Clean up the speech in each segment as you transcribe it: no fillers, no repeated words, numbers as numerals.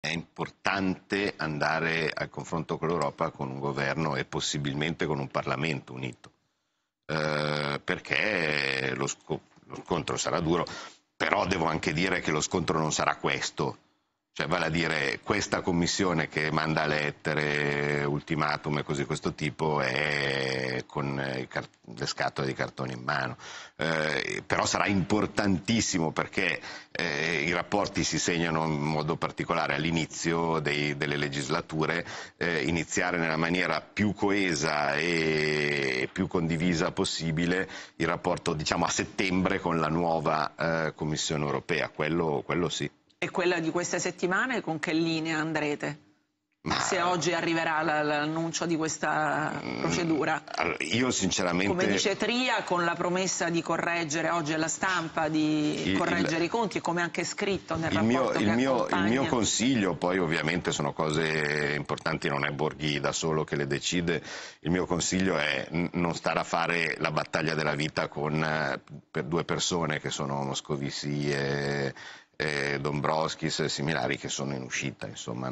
è importante andare al confronto con l'Europa con un governo e possibilmente con un Parlamento unito, perché lo scontro sarà duro, però devo anche dire che lo scontro non sarà questo. Cioè, vale a dire, questa commissione che manda lettere, ultimatum e cose di questo tipo è con le scatole di cartone in mano. Però sarà importantissimo perché i rapporti si segnano in modo particolare all'inizio delle legislature, iniziare nella maniera più coesa e più condivisa possibile il rapporto, diciamo, a settembre con la nuova Commissione europea, quello sì. E quella di queste settimane con che linea andrete? Se oggi arriverà l'annuncio di questa procedura. Io sinceramente... Come dice Tria, con la promessa di correggere oggi alla stampa, di correggere i conti, e come anche scritto nel rapporto che accompagna. Il mio consiglio, poi ovviamente sono cose importanti, non è Borghi da solo che le decide, il mio consiglio è non stare a fare la battaglia della vita per due persone che sono Moscovici e Dombrovskis e similari, che sono in uscita, insomma,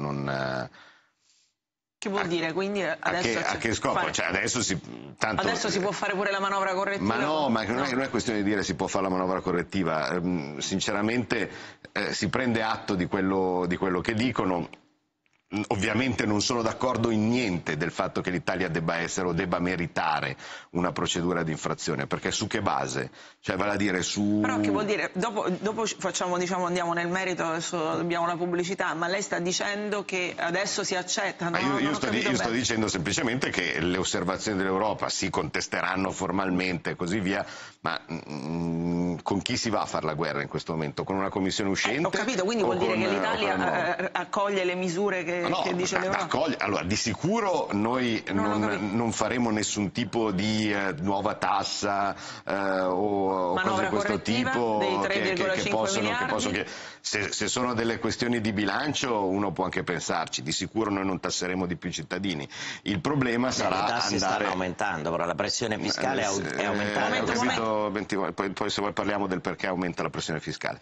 Che vuol dire? Quindi adesso a che scopo? Cioè, adesso si può fare pure la manovra correttiva? Ma no, ma non è questione di dire si può fare la manovra correttiva. Sinceramente si prende atto di quello che dicono. Ovviamente non sono d'accordo in niente del fatto che l'Italia debba essere o debba meritare una procedura di infrazione, perché su che base? Cioè, vale a dire su... Però che vuol dire? Dopo facciamo, diciamo, andiamo nel merito, adesso abbiamo la pubblicità, ma lei sta dicendo che adesso si accettano? Io sto dicendo semplicemente che le osservazioni dell'Europa si contesteranno formalmente e così via, ma con chi si va a fare la guerra in questo momento? Con una commissione uscente? Ho capito, quindi vuol dire che l'Italia accoglie le misure che dice l'Europa? Allora, di sicuro noi non faremo nessun tipo di nuova tassa o cose di questo tipo se sono delle questioni di bilancio uno può anche pensarci. Di sicuro noi non tasseremo di più cittadini. Il problema sarà le tasse stanno aumentando, però la pressione fiscale è aumentata. Poi se vuoi parliamo del perché aumenta la pressione fiscale.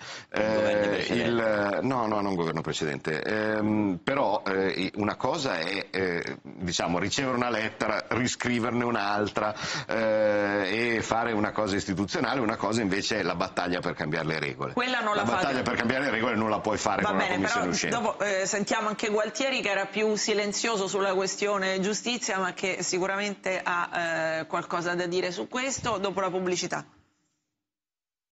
No, non governo precedente. Però una cosa è diciamo, ricevere una lettera, riscriverne un'altra e fare una cosa istituzionale, una cosa invece è la battaglia per cambiare le regole. La battaglia per cambiare le regole non la puoi fare con una commissione uscente. Dopo sentiamo anche Gualtieri, che era più silenzioso sulla questione giustizia, ma che sicuramente ha qualcosa da dire su questo, dopo la pubblicità.